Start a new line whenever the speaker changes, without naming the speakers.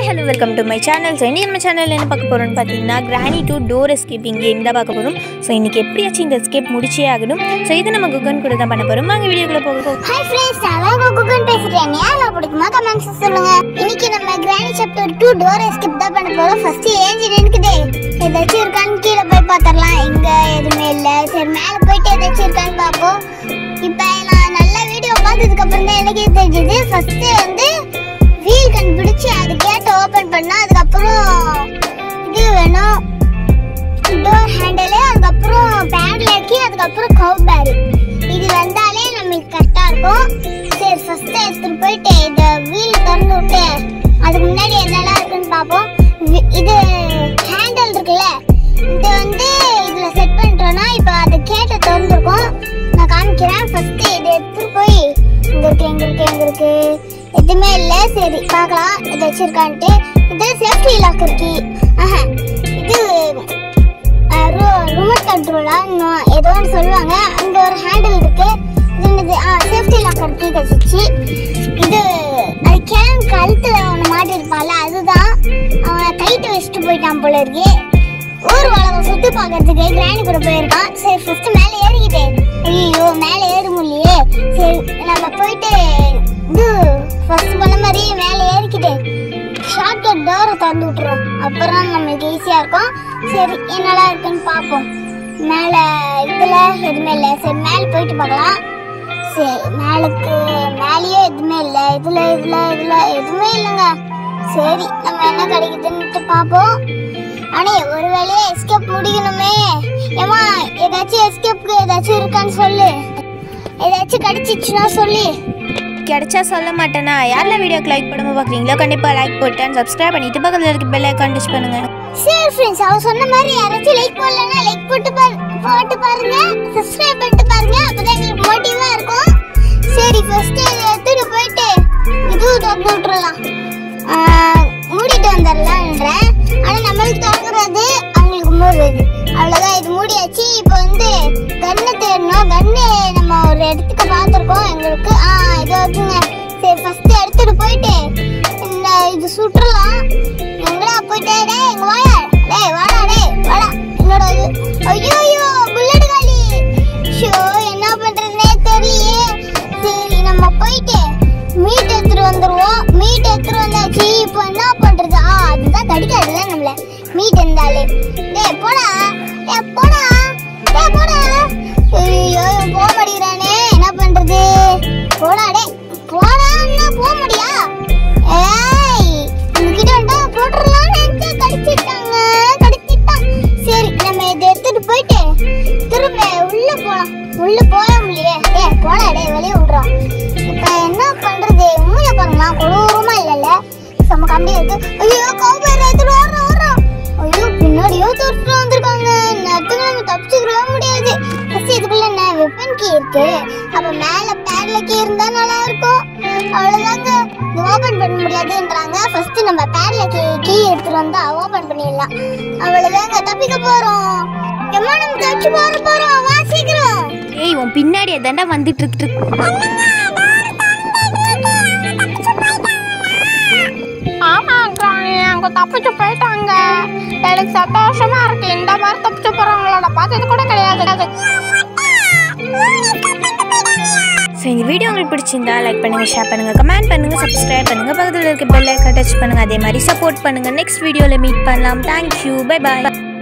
hello, welcome to my channel. So, in my channel, என்ன பார்க்க போறோம்னு பாத்தீங்கன்னா Granny 2 door escaping game தான் பார்க்க போறோம். So, இன்னைக்கு எப்படியாச்சும் இந்த escape முடிச்சே ஆகணும். So, இத நம்ம குகன் கூட தான் பண்ண போறோம். வாங்க வீடியோக்குள்ள போகலாம்.
Hi friends, நான் குகன் பேசுறேன். யாரா பிடிக்குமா கமெண்ட்ஸ் சொல்லுங்க. இன்னைக்கு நம்ம Granny chapter 2 door escape தான் பண்ண போறோம். ஃபர்ஸ்ட் ஏஞ்சின் இருக்குதே. ஏதாச்சும் இருக்கான்னு கீழ போய் பார்த்தறலாம். இங்க எதுமே இல்ல. சரி மேல போயிட்டு ஏதாச்சும் இருக்கான்னு பாப்போம். இப்போ நான் நல்ல வீடியோ பார்த்ததுக்கு அப்புறம் தான் எனக்கு தெரிஞ்சது. ஃபர்ஸ்ட் வந்து வீல் கண்டுபிடிச்சு அது கேட் ஓபன் பண்ணா அதுக்கு அப்புறம் இது வேணும் டோர் ஹேண்டில் அதுக்கு அப்புறம் பேட்லாக்கி அதுக்கு அப்புறம் கவ் பேர் இது வந்தாலே நமக்கு கரெக்டா இருக்கும். சரி ஃபர்ஸ்ட் எடுத்துட்டு போயிட்டு இந்த வீல் திறந்து விட்டு அதுக்கு முன்னாடி என்னெல்லாம் இருக்குன்னு பார்ப்போம். இது ஹேண்டில் இருக்குல்ல இது வந்து இதுல செட் பண்ணிட்டோம்னா இப்போ அது கேட்டை திறந்துருக்கும். நான் காமிக்கிறேன். ஃபர்ஸ்ட் இதை எடுத்துட்டு போய் எங்க இருக்கு எதுவுமே இல்லை. சரி பார்க்கலாம் ஏதாச்சும் இருக்கான்ட்டு. இது சேஃப்டி லாக் இருக்கு. இது ரிமோட் கண்ட்ரோலா ஏதோ ஒன்று சொல்லுவாங்க. அங்கே ஒரு ஹேண்டில் இருக்கு. இது சேஃப்டி லாக்கர் கீ கழிச்சு. இது அது கிழங்கு கழுத்துல ஒன்று மாட்டிருப்பால அதுதான் அவனை கைட்டு வச்சுட்டு போயிட்டான் போல இருக்கு. ஊர் வளம் சுற்றி பார்க்கறதுக்கு கிராணி கூட போயிருக்கான். சரி ஃபர்ஸ்ட் மேலே ஏறிக்கிட்டேன். ஐயோ மேலே ஏற முடியலையே. சரி நம்ம போயிட்டு இது ஃபர்ஸ்ட் பண்ண மாதிரி மேலே ஏறிக்கிட்டேன். ஷார்ட்கட் டோரை திறந்து விட்டுறோம். அப்புறம் நம்மளுக்கு ஈஸியாக இருக்கும். சரி என்னெல்லாம் இருக்குன்னு பார்ப்போம். மேலே இதில் எதுவுமே இல்லை. சரி மேலே போயிட்டு பார்க்கலாம். சரி மேலேயே எதுவுமே இல்லை. இதில் எதுவுமே இல்லைங்க. சரி நம்ம என்ன கிடைக்குதுன்னுட்டு பார்ப்போம். ஆனால் ஒரு வேலையை எஸ்கேப் முடிக்கணுமே. ஏமா ஏதாச்சும் எஸ்கேப்க்கு ஏதாச்சும் இருக்கான்னு சொல்லு. ஏதாச்சும் கிடைச்சிச்சுன்னா சொல்லி.
கிடைச்சா சொல்ல மாட்டேனா? யாரெல்லாம் வீடியோக்கு லைக் பண்ணாம பார்க்குறீங்களோ கண்டிப்பாக லைக் போட்டு சப்ஸ்கிரைப் பண்ணிட்டு பக்கத்தில் இருக்க பெல் ஐகான் டச் பண்ணுங்க.
சரி ஃப்ரெண்ட்ஸ், அவ சொன்ன மாதிரி யாராச்சும் லைக் போடலன்னா லைக் போட்டு பாருங்க, சப்ஸ்கிரைப் பண்ணிட்டு பாருங்க. அப்பதான் உங்களுக்கு மோட்டிவா இருக்கும். சரி ஃபர்ஸ்ட் எடுத்துட்டு போயிட்டு இது திறந்து விட்டுறலாம். மூடிட்டு வந்துடலான்றேன். ஆனால் நம்மளுக்கு திறக்கிறது அவங்களுக்கு மூடுறது அவ்வளோதான். இது மூடியாச்சு. இப்போ வந்து கண்ணை தேடணும். கண்ணு நம்ம ஒரு இடத்துக்கு பார்த்துருக்கோம். எங்களுக்கு இதோ இருக்குங்க. சரி ஃபர்ஸ்ட் எடுத்துட்டு போயிட்டு இந்த இது சுட்டுறலாம். எங்கடா போயிட்டே எங்க வாயா வாடா வாடா என்னோட இது. ஐயோ புல்லட் காலி. ஷோ என்ன பண்றதுனே தெரியலையே. சரி நம்ம போயிட்டு மீட் எடுத்துட்டு வந்துருவோம். மீட் எடுத்துட்டு வந்தாச்சு. இப்போ என்ன பண்றது? அதுதான் கடிக்காதுல்ல நம்மள மீட் இருந்தாலே. போடா போடா போடா. ஐயோ போக மாட்டேங்கிறானே. என்ன பண்றது? போடா போடான்னா போக முடியா? ஏய் உங்ககிட்ட வந்தா போட்டுடலாம்னு நினைச்சா கடிச்சிட்டான். சரி நம்ம இதை எடுத்துட்டு போயிட்டு திரும்ப உள்ள போலாம். உள்ள போக முடியலையே. போடா வெளியே விடுறோம். இப்ப என்ன பண்றது? உண்மையில பாருங்களா கொடூரமா இல்லைல்ல செம்ம கம்மியா இருக்கு. ஐயோ கவுபேர் எடுத்துட்டு ஓடுறோம். ஐயோ பின்னாடியோ தோற்று வந்திருக்காங்க. நேரத்துக்கு நம்ம தப்பிச்சுக்கவே முடியாது. ஃபர்ஸ்ட் இதுக்குள்ள என்ன வெப்பன் கீ இருக்கு. அப்ப மேல பேட்ல கீ இருந்தா நல்லா இருக்கும். அவ்வளவுதாங்க. இது ஓபன் பண்ண முடியாதுன்றாங்க. ஃபர்ஸ்ட் நம்ம பேட்ல கீ எடுத்துட்டு வந்தா ஓபன் பண்ணிடலாம். அவ்வளவுதாங்க. தப்பிக்க போறோம். எம்மா நம்ம தப்பிச்சு போறோம். வா சீக்கிரம்.
ஏய் உன் பின்னாடி எதாண்டா வந்துட்டு இருக்கு.
ஆமா அங்க தப்பிச்சு போயிட்டாங்க. எனக்கு சந்தோஷமா இருக்கு. இந்த மாதிரி தப்பிச்சு போறவங்களோட பார்த்தது கூட கிடையாது.
ஸோ இந்த வீடியோ உங்களுக்கு பிடிச்சிருந்தா லைக் பண்ணுங்க, ஷேர் பண்ணுங்க, கமெண்ட் பண்ணுங்க, சப்ஸ்கிரைப் பண்ணுங்க, பக்கத்தில் இருக்க பெல் ஐகான் டச் பண்ணுங்க. அதே மாதிரி சப்போர்ட் பண்ணுங்க. நெக்ஸ்ட் வீடியோவில் மீட் பண்ணலாம். தேங்க்யூ. பை பாய்.